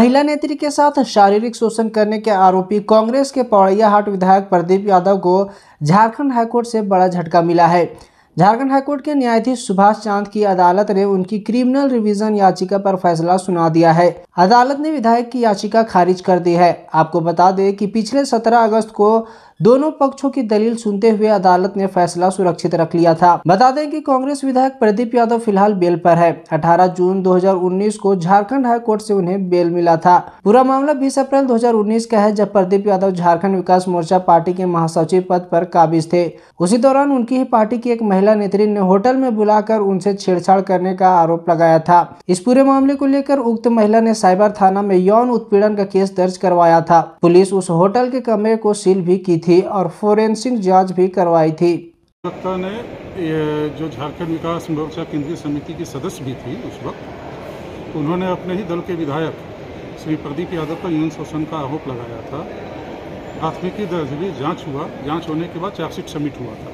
महिला नेत्री के साथ शारीरिक शोषण करने के आरोपी कांग्रेस के पौड़ैयाहाट विधायक प्रदीप यादव को झारखंड हाईकोर्ट से बड़ा झटका मिला है। झारखंड हाईकोर्ट के न्यायाधीश सुभाष चांद की अदालत ने उनकी क्रिमिनल रिवीजन याचिका पर फैसला सुना दिया है। अदालत ने विधायक की याचिका खारिज कर दी है। आपको बता दें कि पिछले 17 अगस्त को दोनों पक्षों की दलील सुनते हुए अदालत ने फैसला सुरक्षित रख लिया था। बता दें कि कांग्रेस विधायक प्रदीप यादव फिलहाल बेल पर है। 18 जून 2019 को झारखंड हाईकोर्ट से उन्हें बेल मिला था। पूरा मामला 20 अप्रैल 2019 का है, जब प्रदीप यादव झारखंड विकास मोर्चा पार्टी के महासचिव पद पर काबिज थे। उसी दौरान उनकी ही पार्टी की एक महिला नेत्री ने होटल में बुलाकर उनसे छेड़छाड़ करने का आरोप लगाया था। इस पूरे मामले को लेकर उक्त महिला ने साइबर थाना में यौन उत्पीड़न का केस दर्ज करवाया था। पुलिस उस होटल के कमरे को सील भी की थी और फोरेंसिक जांच भी करवाई थी। ने जो झारखंड विकास मोर्चा केंद्रीय समिति की सदस्य भी थी उस वक्त, उन्होंने अपने ही दल के विधायक श्री प्रदीप यादव पर यौन शोषण का आरोप लगाया था। प्राथमिकी दर्ज हुई, जांच हुआ, जांच होने के बाद चार्जशीट सबमिट हुआ था।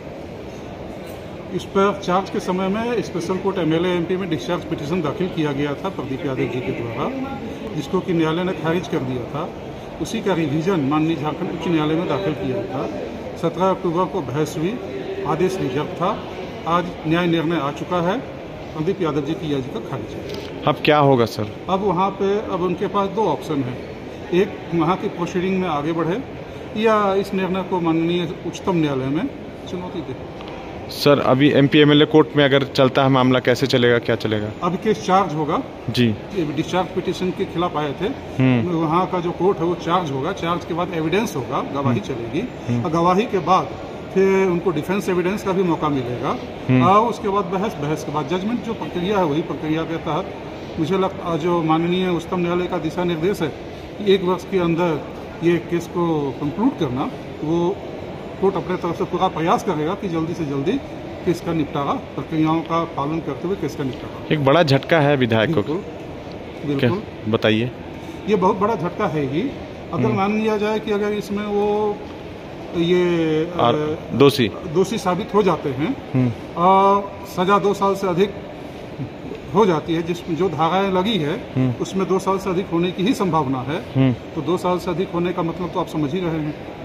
इस पर चार्ज के समय में स्पेशल कोर्ट MLA MP में डिस्चार्ज पिटीशन दाखिल किया गया था प्रदीप यादव जी के द्वारा, जिसको कि न्यायालय ने खारिज कर दिया था। उसी का रिवीजन माननीय झारखंड उच्च न्यायालय में दाखिल किया था। 17 अक्टूबर को बहस हुई, आदेश रिजर्व था। आज न्याय निर्णय आ चुका है, प्रदीप यादव जी की याचिका खारिज है। अब क्या होगा सर? अब वहाँ पे उनके पास 2 ऑप्शन है। एक, वहाँ की प्रोसीडिंग में आगे बढ़े या इस निर्णय को माननीय उच्चतम न्यायालय में चुनौती दे। सर अभी MP MLA कोर्ट में अगर चलता है मामला, कैसे चलेगा, क्या चलेगा? अब केस चार्ज होगा जी। डिस्चार्ज पिटीशन के खिलाफ आए थे, वहाँ का जो कोर्ट है वो चार्ज होगा। चार्ज के बाद एविडेंस होगा, गवाही चलेगी, और गवाही के बाद फिर उनको डिफेंस एविडेंस का भी मौका मिलेगा। और उसके बाद बहस के बाद जजमेंट जो प्रक्रिया है वही प्रक्रिया के तहत मुझे लगता जो माननीय उच्चतम न्यायालय का दिशा निर्देश है कि 1 वर्ष के अंदर ये केस को कंक्लूड करना, वो कोर्ट अपने तरफ से पूरा प्रयास करेगा कि जल्दी से जल्दी केस का निपटारा, प्रक्रियाओं का पालन करते हुए केस का निपटारा। एक बड़ा झटका है विधायक को, बिल्कुल बताइए। ये बहुत बड़ा झटका है ही। अगर मान लिया जाए कि अगर इसमें वो ये दोषी साबित हो जाते हैं और सजा 2 साल से अधिक हो जाती है, जिसमें जो धाराएं लगी है उसमें 2 साल से अधिक होने की ही संभावना है, तो 2 साल से अधिक होने का मतलब तो आप समझ ही रहे हैं।